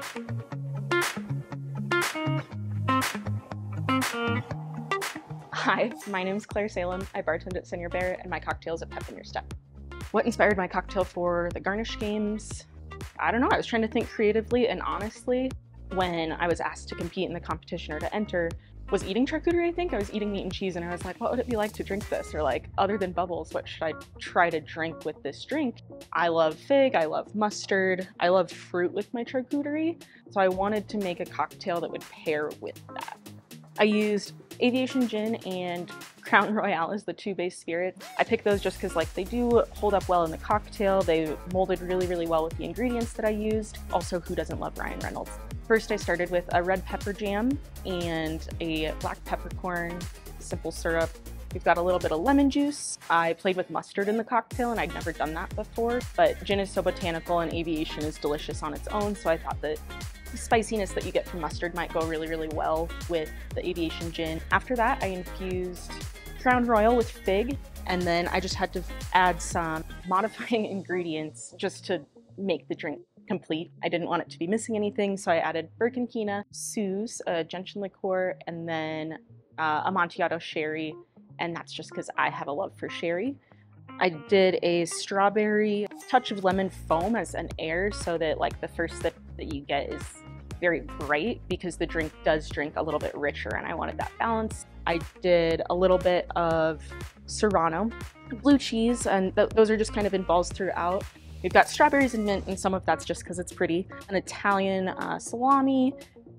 Hi, my name is Claire Salem. I bartend at Senior Bear, and my cocktail is a Pep in Your Step. What inspired my cocktail for the Garnish Games? I don't know. I was trying to think creatively, and honestly, when I was asked to compete in the competition or to enter, was eating charcuterie, I think. I was eating meat and cheese, and I was like, what would it be like to drink this? Or like, other than bubbles, what should I try to drink with this drink? I love fig, I love mustard, I love fruit with my charcuterie, so I wanted to make a cocktail that would pair with that. I used Aviation Gin and Crown Royal as the two base spirits. I picked those just because like they do hold up well in the cocktail. They molded really, really well with the ingredients that I used. Also, who doesn't love Ryan Reynolds? First, I started with a red pepper jam and a black peppercorn simple syrup. We've got a little bit of lemon juice. I played with mustard in the cocktail and I'd never done that before, but gin is so botanical and Aviation is delicious on its own, so I thought that the spiciness that you get from mustard might go really, really well with the Aviation Gin. After that, I infused Crown Royal with fig, and then I just had to add some modifying ingredients just to make the drink complete. I didn't want it to be missing anything, so I added Birkenkina, Suze, a gentian liqueur, and then Amontillado sherry, and that's just because I have a love for sherry. I did a strawberry touch of lemon foam as an air so that like the first sip that you get is very bright because the drink does drink a little bit richer and I wanted that balance. I did a little bit of Serrano, blue cheese, and those are just kind of in balls throughout. We've got strawberries and mint, and some of that's just because it's pretty. An Italian salami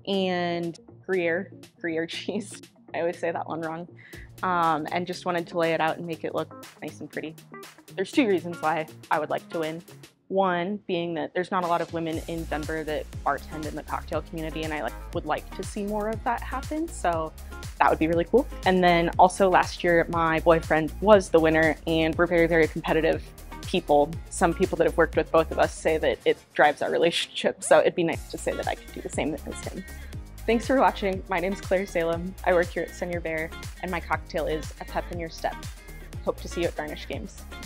and Gruyere cheese. I always say that one wrong. And just wanted to lay it out and make it look nice and pretty. There's two reasons why I would like to win. One being that there's not a lot of women in Denver that bartend in the cocktail community, and I would like to see more of that happen, so that would be really cool. And then also last year, my boyfriend was the winner, and we're very, very competitive people. Some people that have worked with both of us say that it drives our relationship, so it'd be nice to say that I could do the same as him. Thanks for watching. My name's Claire Salem. I work here at Senior Bear, and my cocktail is a Pep in Your Step. Hope to see you at Garnish Games.